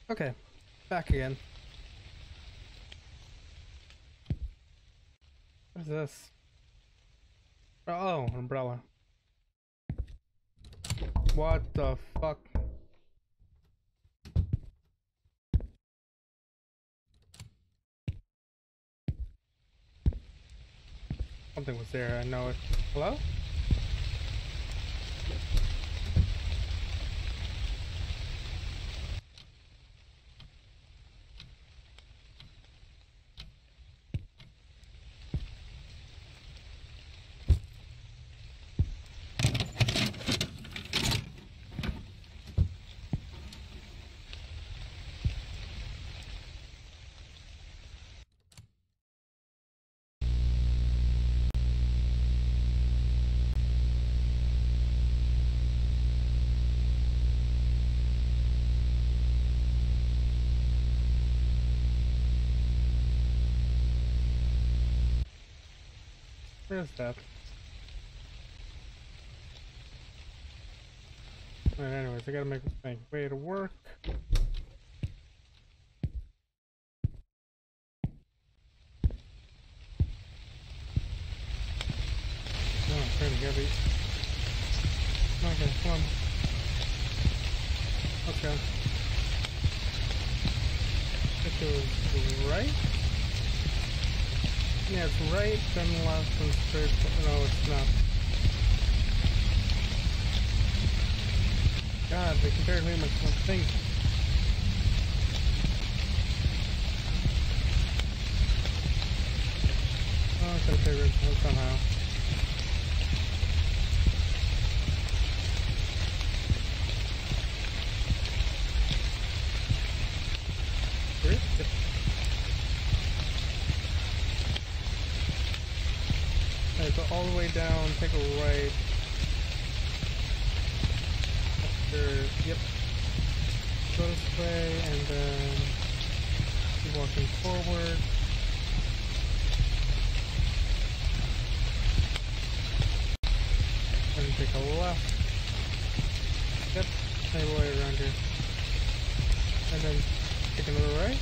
Okay, back again. What is this? Oh, umbrella. What the fuck? Something was there, I know it. Hello? Where's that? Alright, anyways, I gotta make this thing way to work. Oh, I'm pretty heavy. Okay, come on. Let's go. It goes right? Yeah, it's right, then left, and straight. No, it's not. God, they can barely make one thing. Oh, I could have figured it out somehow. Yep. Alright, go all the way down, take a right. After, yep. Go this way, and then keep walking forward. And take a left. Yep, same way around here. And then take another right.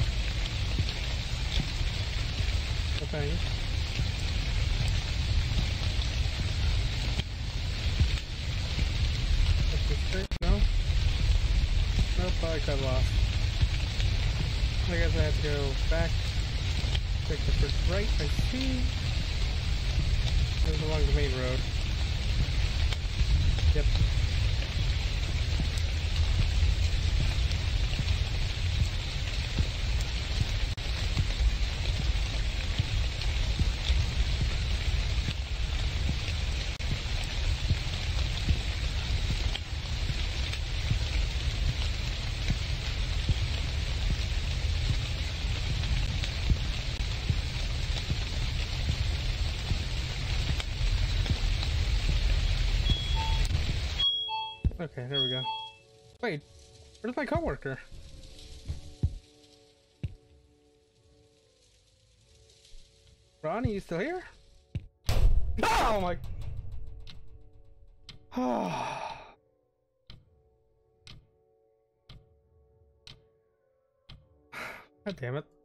Okay. Straight? No? Nope, I got lost. I guess I have to go back. Take the first right, I see. It was along the main road. Yep. Okay, there we go. Wait, where's my coworker? Ronnie, you still here? Oh my! God damn it.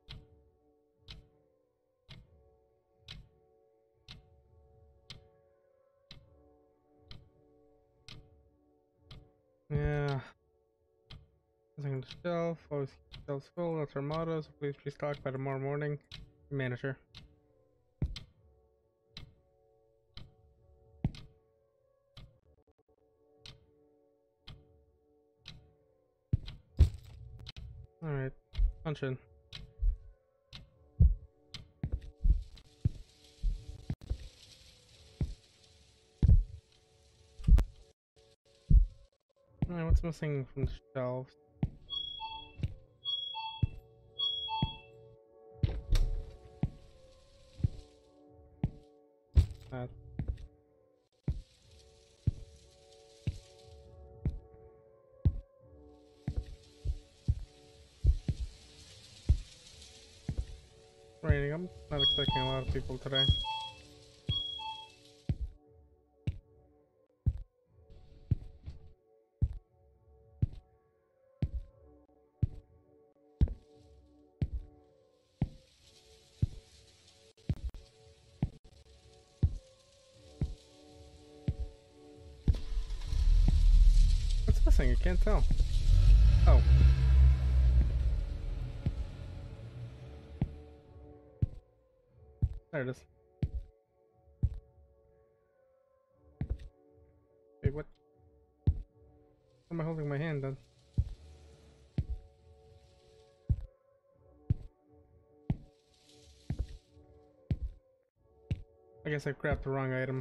Yeah. Nothing on the shelf. Always keep shelves full. That's our motto. So please restock by tomorrow morning. Manager. Alright. Punch in. Alright, what's missing from the shelves? That. Raining. I'm not expecting a lot of people today. happening? I can't tell. Oh. There it is. Wait, what? Why am I holding my hand then? I guess I grabbed the wrong item.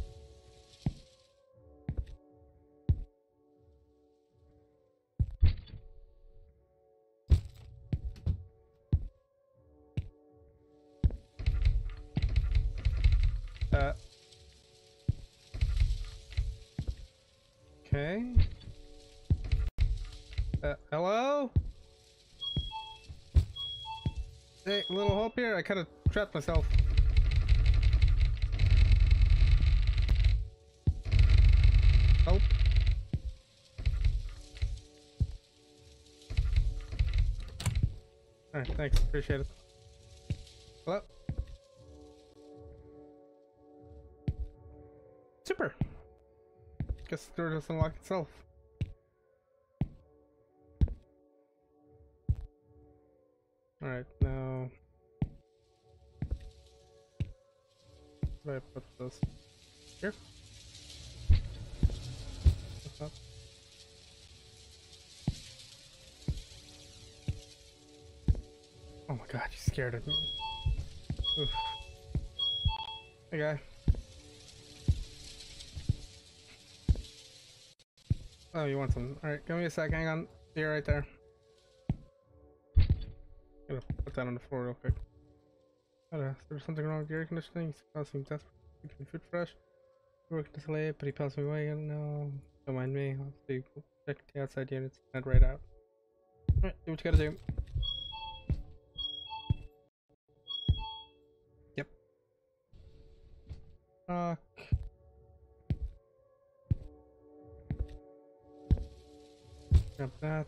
Okay. Hello? Hey, a little hope here? I kind of trapped myself. Help. Alright, thanks. Appreciate it. Hello? Super! Guess the door doesn't lock itself. Alright, now... Where do I put this? Here? What's up? Oh my god, you scared of me. Oof. Hey guy. Oh, you want some? Alright, give me a sec, hang on. You're right there. Gonna put that on the floor real quick. Is there something wrong with the air conditioning? It's causing desperate keeping food fresh. We're working this late, but he passed me away. No, don't mind me. I'll see. Check the outside units. Head right out. Alright, do what you gotta do. Yep. Fuck. Grab that.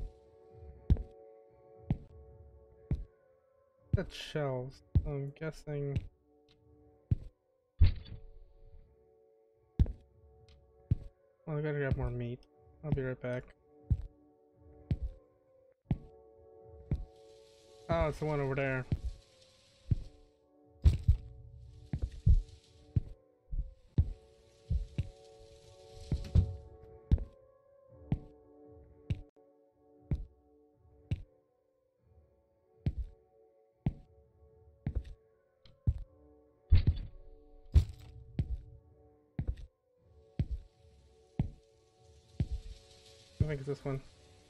That shelves. I'm guessing. Well, I gotta grab more meat. I'll be right back. Oh, it's the one over there. I think it's this one.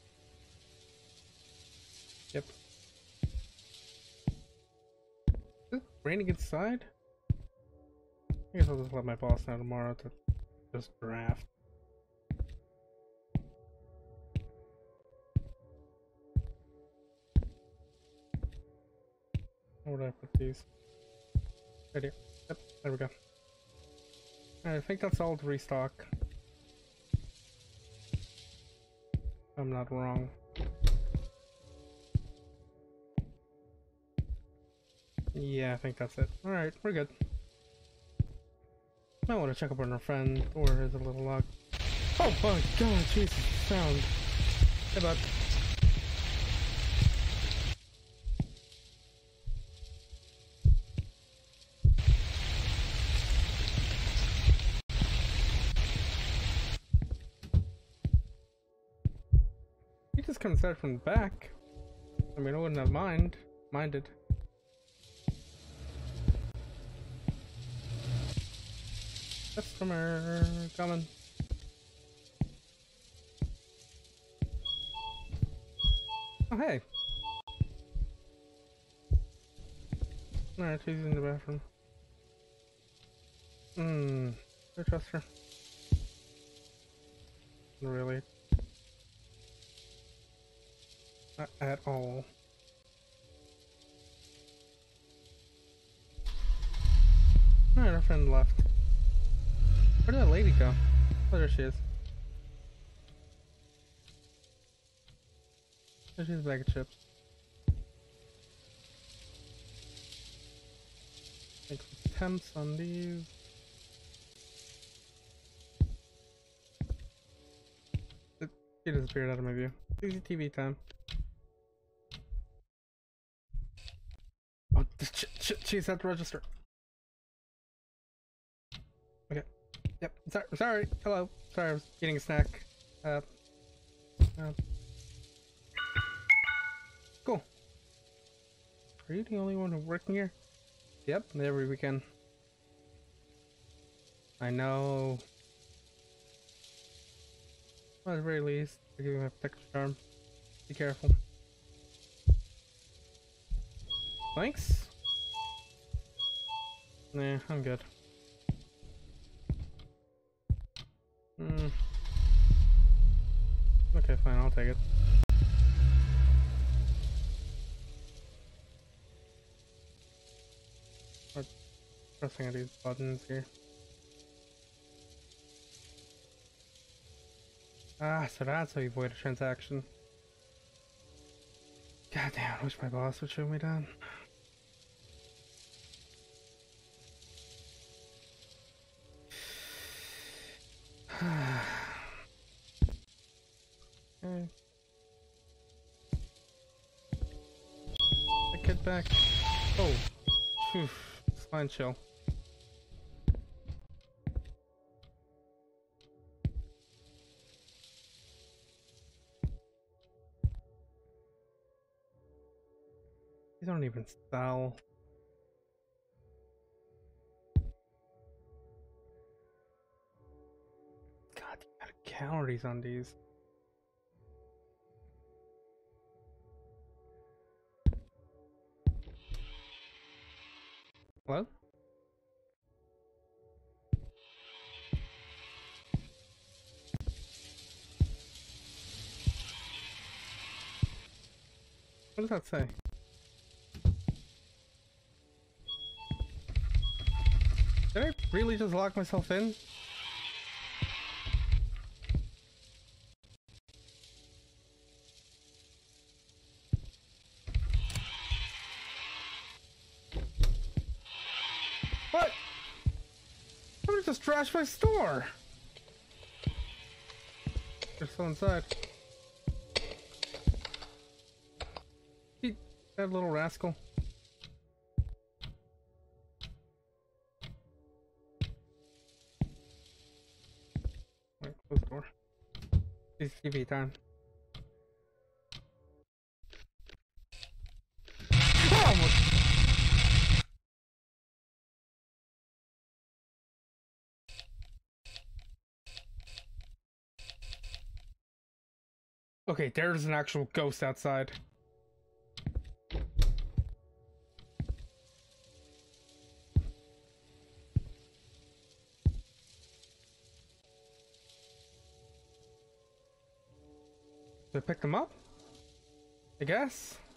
Yep. Is it raining inside? I guess I'll just let my boss know tomorrow to just draft. Where would I put these? Right here. Yep, there we go. Alright, I think that's all to restock. I'm not wrong. Yeah, I think that's it. Alright, we're good. I want to check up on our friend, or is it a little locked? Oh my god, Jesus, sound. Hey bud. He just comes out from the back. I mean, I wouldn't have minded. Customer coming. Oh hey. Alright, she's in the bathroom. I trust her. Really? Not at all. Alright, our friend left. Where did that lady go? Oh, there she is. There's a bag of chips. Make some temps on these. She disappeared out of my view. CCTV time. Oh, she's at the register. Okay. Yep. Sorry. Hello. Sorry, I was eating a snack. Uh, cool. Are you the only one working here? Yep, every weekend. I know. Well, at the very least, I give him a protective charm. Be careful. Thanks? Nah, I'm good. Okay, fine, I'll take it. I'm pressing these buttons here. Ah, so that's how you avoid a transaction. God damn, I wish my boss would show me down. Okay. The kid back. Oh. Phew. Spine chill. These don't even sell. God, you got calories on these. Hello? What does that say? Did I really just lock myself in? What? Somebody just trashed my store! They're still inside. That little rascal. Wait, close the door. CCTV time. Oh, okay, there's an actual ghost outside. Did I pick them up? I guess.